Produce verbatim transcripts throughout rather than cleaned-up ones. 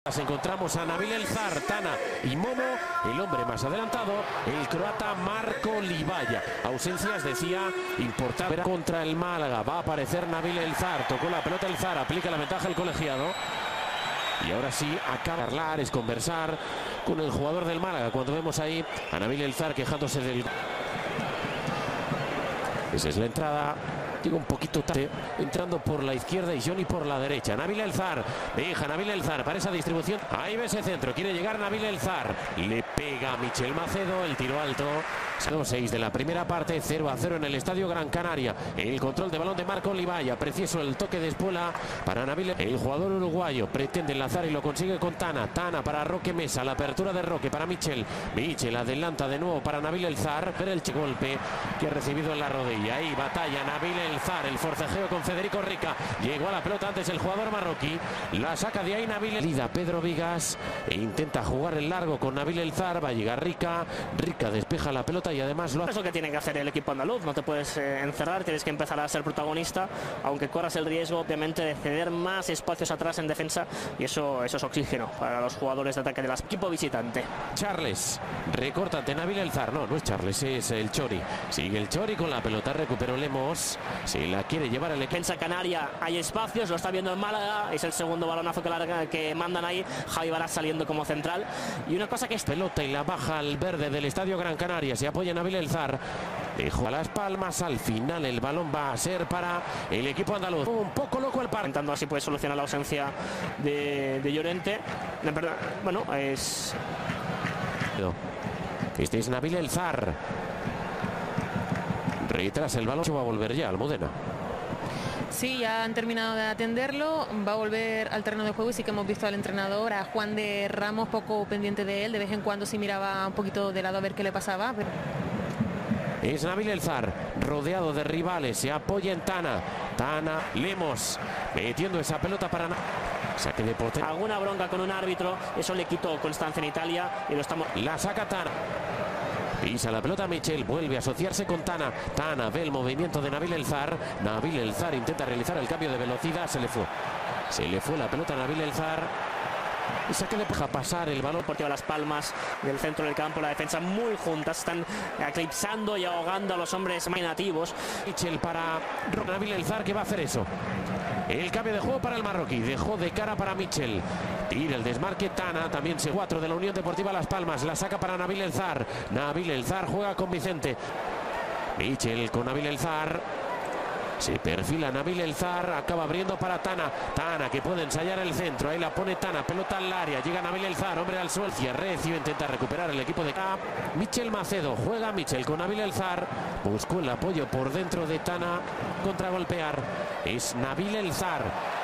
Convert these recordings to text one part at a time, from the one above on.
Encontramos a Nabil Elzar, Tana y Momo, el hombre más adelantado, el croata Marko Livaja. Ausencias, decía, importante contra el Málaga. Va a aparecer Nabil Elzar, tocó la pelota Elzar, aplica la ventaja el colegiado. Y ahora sí, acaba de hablar, es conversar con el jugador del Málaga. Cuando vemos ahí a Nabil Elzar quejándose del... Esa es la entrada. Digo un poquito tarde, entrando por la izquierda y Johnny por la derecha. Nabil Elzar, deja Nabil Elzar para esa distribución. Ahí ve ese centro, quiere llegar Nabil Elzar. Le pega a Michel Macedo, el tiro alto. seis de la primera parte, cero a cero en el Estadio Gran Canaria. El control de balón de Marko Livaja, precioso el toque de espuela para Nabil. El jugador uruguayo pretende enlazar y lo consigue con Tana. Tana para Roque Mesa, la apertura de Roque para Michel. Michel adelanta de nuevo para Nabil Elzar. Ver el golpe que ha recibido en la rodilla. Ahí batalla Nabil Elzar, el forcejeo con Federico Rica. Llegó a la pelota antes el jugador marroquí. La saca de ahí Nabil. Lida Pedro Vigas e intenta jugar el largo con Nabil Elzar. Va a llegar Rica. Rica despeja la pelota y además lo hace. Es lo que tiene que hacer el equipo andaluz. No te puedes eh, encerrar, tienes que empezar a ser protagonista, aunque corras el riesgo obviamente de ceder más espacios atrás en defensa, y eso, eso es oxígeno para los jugadores de ataque del equipo visitante. Charles recorta ante Nabil Elzar. No, no es Charles, es el Chori. Sigue el Chori con la pelota, recuperó Lemos. Se la quiere llevar el equipo. Defensa canaria, hay espacios, lo está viendo en Málaga. Es el segundo balonazo que, larga, que mandan ahí. Javi Baraz saliendo como central. Y una cosa que es pelota y la baja al verde del Estadio Gran Canaria. Se apoya Nabil Elzar. Dejó a Las Palmas. Al final el balón va a ser para el equipo andaluz. Un poco loco el par. Intentando así puede solucionar la ausencia de, de Llorente. Bueno, es... Este es Nabil Elzar. Retrasa el balón. Va a volver ya Almudena. Sí, ya han terminado de atenderlo, va a volver al terreno de juego y sí que hemos visto al entrenador, a Juan de Ramos, poco pendiente de él, de vez en cuando sí miraba un poquito de lado a ver qué le pasaba. Pero... Es Nabil Elzar, rodeado de rivales, se apoya en Tana, Tana, Lemos, metiendo esa pelota para... Saque de potencia. Alguna bronca con un árbitro, eso le quitó constancia en Italia y lo estamos... La saca Tana. Pisa la pelota Michel, vuelve a asociarse con Tana. Tana ve el movimiento de Nabil Elzar. Nabil Elzar intenta realizar el cambio de velocidad. Se le fue. Se le fue la pelota a Nabil Elzar. Y saque de deja pasar el balón. Deportivo Las Palmas del centro del campo. La defensa muy juntas. Están eclipsando y ahogando a los hombres más nativos. Michel para Nabil Elzar, que va a hacer eso. El cambio de juego para el marroquí. Dejó de cara para Michel. Tira el desmarque Tana. También se cuatro de la Unión Deportiva Las Palmas. La saca para Nabil Elzar. Nabil Elzar juega con Vicente. Michel con Nabil Elzar. Se perfila Nabil Elzar. Acaba abriendo para Tana. Tana que puede ensayar el centro. Ahí la pone Tana. Pelota al área. Llega Nabil Elzar. Hombre al suelo. Recio intenta recuperar el equipo de K. Michel Macedo. Juega Michel con Nabil Elzar. Buscó el apoyo por dentro de Tana. Contragolpear. Es Nabil Elzar.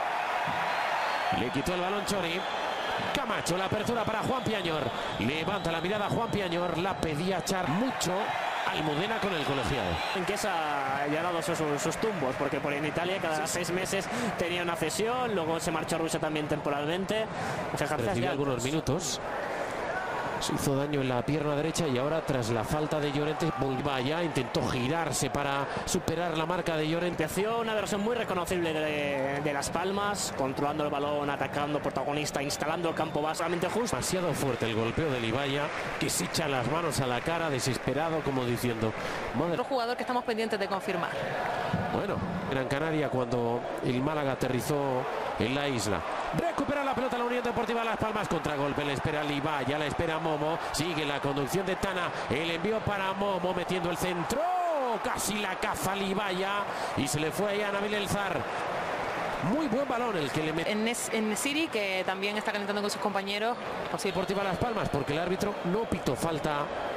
Le quitó el balón Chori. Camacho, la apertura para Juan Piañor. Levanta la mirada Juan Piañor. La pedía Char mucho. Almudena con el colegiado. En que esa ya ha dado sus, sus tumbos, porque por en Italia cada sí, seis sí. meses tenía una cesión, luego se marchó a Rusia también temporalmente. Recibió algunos minutos. Se hizo daño en la pierna derecha y ahora tras la falta de Llorente, Livaja intentó girarse para superar la marca de Llorente. Empezó una versión muy reconocible de, de Las Palmas, controlando el balón, atacando, protagonista, instalando el campo básicamente justo. Demasiado fuerte el golpeo de Livaja, que se echa las manos a la cara, desesperado, como diciendo... Madre... Otro jugador que estamos pendientes de confirmar. Bueno, Gran Canaria cuando el Málaga aterrizó en la isla. Recupera la pelota la Unión Deportiva Las Palmas. Contragolpe, le espera Livaja, la espera Momo. Sigue la conducción de Tana. El envío para Momo, metiendo el centro. Casi la caza Livaja. Y se le fue ahí a Nabil Elzar. Muy buen balón el que le mete. En, en Nesiri, que también está calentando con sus compañeros. Así Deportiva Las Palmas, porque el árbitro no pitó falta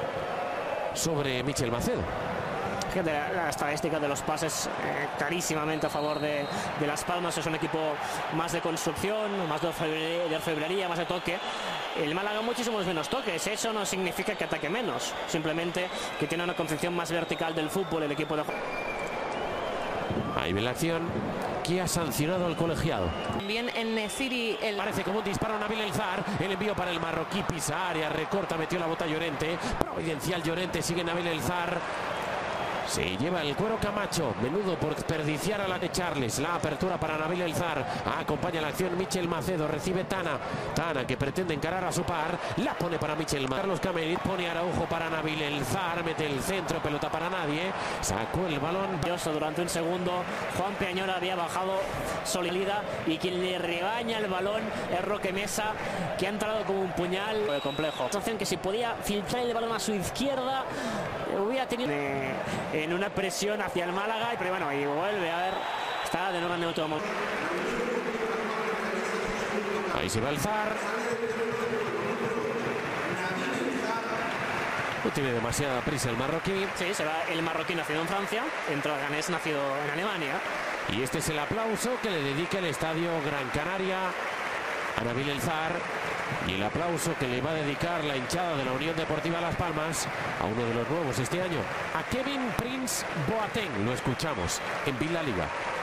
sobre Michel Macedo. Fíjate, la, la estadística de los pases eh, clarísimamente a favor de, de Las Palmas. Es un equipo más de construcción, más de orfebrería, de orfebrería, más de toque. El Málaga muchísimos menos toques. Eso no significa que ataque menos, simplemente que tiene una concepción más vertical del fútbol el equipo de... Ahí ve la acción que ha sancionado el colegiado. También en Nesiri el... Parece como un disparo a Nabil Elzar. El envío para el marroquí, pisa área, recorta, metió la bota Llorente. Providencial Llorente, sigue Nabil Elzar. Se lleva el cuero Camacho, menudo por desperdiciar a la de Charles. La apertura para Nabil El Zar, acompaña la acción Michel Macedo, recibe Tana, Tana que pretende encarar a su par, la pone para Michel Macedo. Carlos Camerit pone Araujo para Nabil El Zar, mete el centro, pelota para nadie, sacó el balón. Durante un segundo Juan Peñón había bajado solida y quien le rebaña el balón es Roque Mesa, que ha entrado como un puñal de complejo. Situación que si podía filtrar el balón a su izquierda hubiera tenido en una presión hacia el Málaga, pero bueno, y vuelve a ver, está de nuevo en neutro. Ahí se va el Zar. No tiene demasiada prisa el marroquí. Sí, se va el marroquí nacido en Francia, entra Ganés nacido en Alemania. Y este es el aplauso que le dedica el Estadio Gran Canaria a Nabil El Zar. Y el aplauso que le va a dedicar la hinchada de la Unión Deportiva Las Palmas a uno de los nuevos este año, a Kevin Prince Boateng. Lo escuchamos en Villa Liga.